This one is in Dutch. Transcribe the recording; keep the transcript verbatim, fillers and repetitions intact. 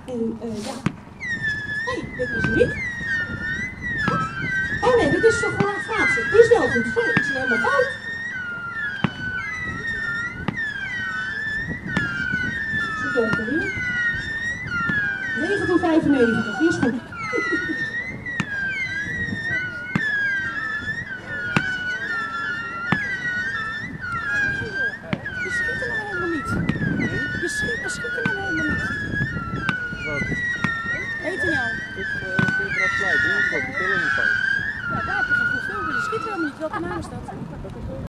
En uh, ja. Hé, hey, dit is niet. Oh nee, dit is toch gewoon schaatsen. Die is wel goed. Sorry, ik zie helemaal fout. Zoek even hier. negentien vijfennegentig, die is goed. Je schiet, je schiet er helemaal niet. Wat? Weet je nou? Ik vind het wel sluiten, ik heb de film niet van. Ja, daar heb je geen goed filmpje. Je schiet er helemaal niet. Welke naam is dat?